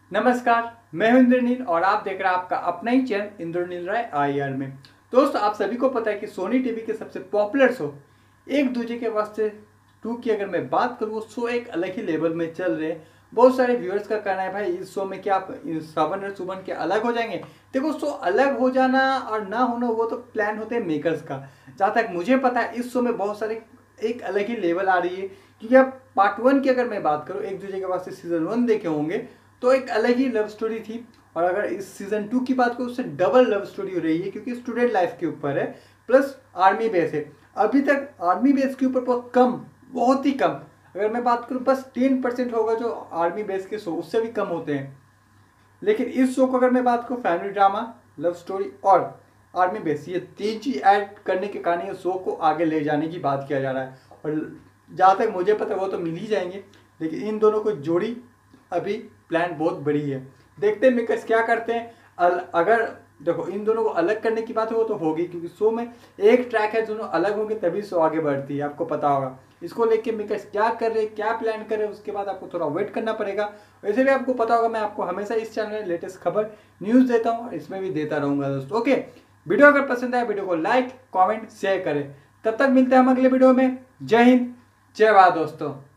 नमस्कार, मैं हूं इंद्रनील और आप देख रहे हैं आपका अपना ही चैनल इंद्रनील राय आईआर में। दोस्तों, आप सभी को पता है कि सोनी टीवी के सबसे पॉपुलर शो एक दूजे के वास्ते 2 की अगर मैं बात करूँ, वो शो एक अलग ही लेवल में चल रहे हैं। बहुत सारे व्यूअर्स का कहना है भाई इस शो में क्या आप श्रवण और सुमन के अलग हो जाएंगे। देखो, शो अलग हो जाना और ना होना वो तो प्लान होते हैं मेकर्स का। जहाँ तक मुझे पता है इस शो में बहुत सारे एक अलग ही लेवल आ रही है, क्योंकि अब पार्ट 1 की अगर मैं बात करूँ, एक दूजे के वास्ते सीजन 1 देखे होंगे तो एक अलग ही लव स्टोरी थी। और अगर इस सीजन 2 की बात करूँ, उससे डबल लव स्टोरी हो रही है, क्योंकि स्टूडेंट लाइफ के ऊपर है प्लस आर्मी बेस है। अभी तक आर्मी बेस के ऊपर बहुत ही कम, अगर मैं बात करूँ बस 10% होगा जो आर्मी बेस के शो, उससे भी कम होते हैं। लेकिन इस शो को अगर मैं बात करूँ, फैमिली ड्रामा, लव स्टोरी और आर्मी बेस, ये 3 चीज ऐड करने के कारण ये शो को आगे ले जाने की बात किया जा रहा है। और जहाँ तक मुझे पता है वो तो मिल ही जाएंगे, लेकिन इन दोनों को जोड़ी अभी प्लान बहुत बड़ी है। देखते हैं मेकर्स क्या करते हैं। अगर देखो, इन दोनों को अलग करने की बात है वो तो होगी, क्योंकि शो में एक ट्रैक है, दोनों अलग होंगे तभी शो आगे बढ़ती है, आपको पता होगा। इसको लेके मेकर्स क्या कर रहे हैं, क्या प्लान कर रहे हैं, उसके बाद आपको थोड़ा वेट करना पड़ेगा। वैसे भी आपको पता होगा मैं आपको हमेशा इस चैनल में लेटेस्ट खबर न्यूज़ देता हूँ, इसमें भी देता रहूँगा दोस्तों। ओके, वीडियो अगर पसंद आए वीडियो को लाइक कॉमेंट शेयर करें। तब तक मिलते हैं हम अगले वीडियो में। जय हिंद, जय भारत दोस्तों।